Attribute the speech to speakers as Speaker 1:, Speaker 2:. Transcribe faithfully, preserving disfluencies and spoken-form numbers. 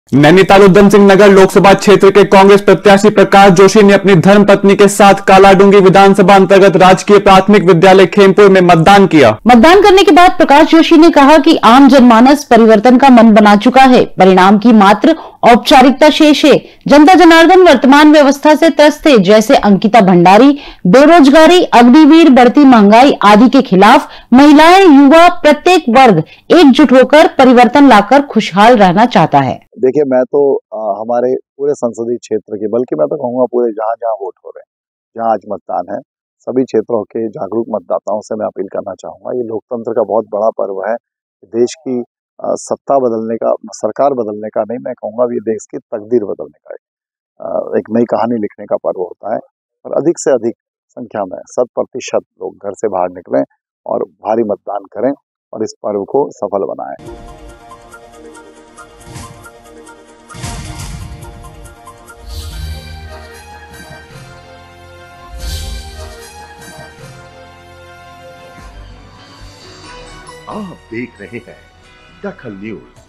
Speaker 1: नैनीताल उधम सिंह नगर लोकसभा क्षेत्र के कांग्रेस प्रत्याशी प्रकाश जोशी ने अपनी धर्मपत्नी के साथ कालाडूंगी विधानसभा अंतर्गत राजकीय प्राथमिक विद्यालय खेमपुर में मतदान किया।
Speaker 2: मतदान करने के बाद प्रकाश जोशी ने कहा कि आम जनमानस परिवर्तन का मन बना चुका है, परिणाम की मात्र औपचारिकता शेष है। जनता जनार्दन वर्तमान व्यवस्था से त्रस्त है, जैसे अंकिता भंडारी, बेरोजगारी, अग्निवीर, बढ़ती महंगाई आदि के खिलाफ महिलाएं, युवा, प्रत्येक वर्ग एकजुट होकर परिवर्तन लाकर खुशहाल रहना चाहता है।
Speaker 3: देखिए, मैं तो आ, हमारे पूरे संसदीय क्षेत्र के, बल्कि मैं तो कहूँगा पूरे जहाँ जहाँ वोट हो रहे हैं, जहाँ आज मतदान है, सभी क्षेत्रों के जागरूक मतदाताओं से मैं अपील करना चाहूँगा। ये लोकतंत्र का बहुत बड़ा पर्व है। देश की आ, सत्ता बदलने का, सरकार बदलने का नहीं, मैं कहूँगा ये देश की तकदीर बदलने का एक, एक नई कहानी लिखने का पर्व होता है। और अधिक से अधिक संख्या में, शत प्रतिशत लोग घर से बाहर निकलें और भारी मतदान करें और इस पर्व को सफल बनाएं।
Speaker 4: आप देख रहे हैं दखल न्यूज।